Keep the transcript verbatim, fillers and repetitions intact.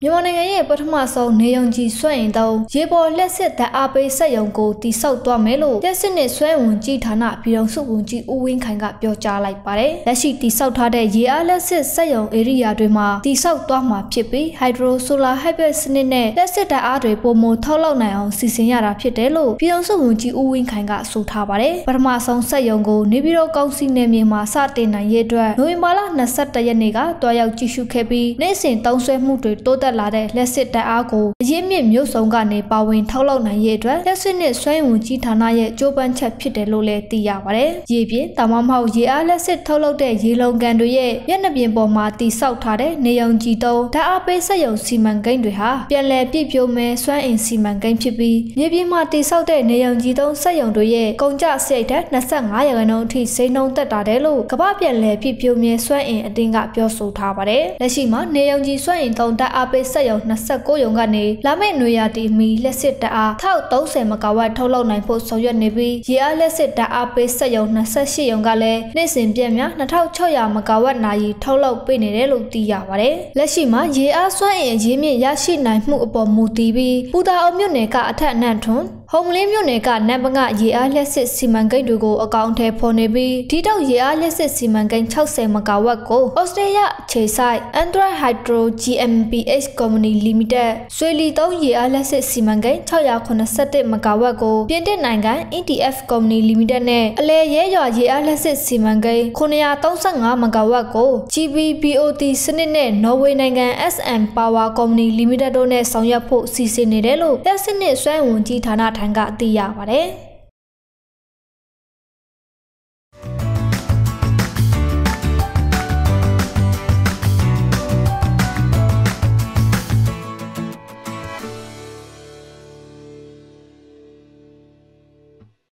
မြန်မာနိုင်ငံရဲ့ပထမဆုံးနေရောင်ခြည်စွမ်းအင်သုံးရေပေါ်လက်စစ်ဓာတ်အားပေးစက်ရုံကိုတည်ဆောက်သွားမယ်လို့လက်စစ်နဲ့စွမ်းဝန်ကြီးဌာနပြည်ထောင်စုဝန်ကြီးဦးဝင်းခိုင်ကပြောကြားလိုက်ပါတယ်။လက်ရှိတည်ဆောက်ထားတဲ့ရေအားလက်စစ်စက်ရုံဧရိယာတွေမှာတည်ဆောက်သွားမှာဖြစ်ပြီး Hydro Solar Hybrid စနစ်နဲ့လက်စစ်ဓာတ်အားတွေပုံမထောက်လောက်နိုင်အောင်စီစဉ်ရတာဖြစ်တယ်လို့ပြည်ထောင်စုဝန်ကြီးဦးဝင်းခိုင်ကဆိုထားပါတယ်။ပထမဆုံးစက်ရုံကိုနေပြည်တော်ကောင်စီနယ်မြေမှာစတင်နိုင်ရေးအတွက်နိုဝင်ဘာလ၂၁ရက်နေ့ကတွားရောက်ကြည့်ရှုခဲ့ပြီးနေ့စဉ်သုံးစွဲမှုတွေတိုးတက်လာတဲ့လက်စစ်ဓာတ်အားကိုအရင်းမြစ်မျိုးစုံကနေပါဝင်ထောက်လောက်နိုင်ရေးအတွက်လက်စစ်နဲ့စွမ်းဝန်ကြီးဌာနရဲ့ကြိုးပမ်းချက်ဖြစ်တယ်လို့လည်းသိရပါတယ်။ရေပြင်တာမမဟုတ်ရေအားလက်စစ်ထုတ်လုပ်တဲ့ရေလုံကန်တွေရဲ့မျက်နှာပြင်ပေါ်မှာတည်ဆောက်ထားတဲ့နေရောင်ခြည်သုံးဓာတ်အားပေးစက်ရုံစီမံကိန်းတွေဟာပြန်လည်ပြည့်ဖြိုးမဲ့စွမ်းအင်စီမံကိန်းဖြစ်ပြီးမြေပြင်မှာတည်ဆောက်တဲ့နေရောင်ခြည်သုံးစက်ရုံတွေရဲ့ကုန်ကျစရိတ်ထက်၂၅ရာခိုင်နှုန်းအထိဈေးနှုန်းတက်တာတယ်လို့ကမ္ဘာပြန်လည်ပြည့်ဖြိုးမဲ့စွမ်းအင်အသင်းကပြောဆိုထားပါတယ်။လက်ရှိမှာနေရောင်ခြည်စွမ်းအင်သုံးဓာတ်အားပေးစက်ရုံ၂၉ရုံကနေလာမယ့်နွေရာသီမီလက်စစ်ဓာတ်အား၁၃၀မဂါဝပ်ထုတ်လုပ်နိုင်ဖို့ဆောင်ရွက်နေပြီးရေအားလက်စစ်ဓာတ်အားပေးစက်ရုံ၂၈ရုံကလည်းနေ့စဉ်ပြည့်များ၂၆၀၀မဂါဝပ်နာရီထုတ်လုပ်ပေးနေတယ်လို့သိရပါတယ်။လက်ရှိမှာရေအားစွမ်းအင်အရင်းမြစ်ရရှိနိုင်မှုအပေါ်မူတည်ပြီးပူတာအုံမြို့နယ်ကအထက်အနှံ့ထွန်းဟုံမလင်းမြို့နယ်ကနံပါတ်ရေအားလက်စစ်စီမံကိန်းတွေကိုအကောင့်ထဲပေါ်နေပြီးဒီတော့ရေအားလက်စစ်စီမံကိန်း၆၀မဂါဝပ်ကိုဩစတြေးလျခြေဆိုင် Android Hydro G M P H Company Limited ဆွေလီသုံးရေအားလက်စစ်စီမံကိန်း၆၇၁မဂါဝပ်ကိုပြင်သစ်နိုင်ငံ E T F Company Limited နဲ့အလဲရဲရွာရေအားလက်စစ်စီမံကိန်း၉၃၅မဂါဝပ်ကို G B B O T စနစ်နဲ့နော်ဝေနိုင်ငံ S M Power Company Limited တို့နဲ့ဆောင်ရွက်ဖို့စီစဉ်နေတယ်လို့လက်စစ်နဲ့စွမ်းဝန်ကြီးဌာနထံကသိရပါတယ်။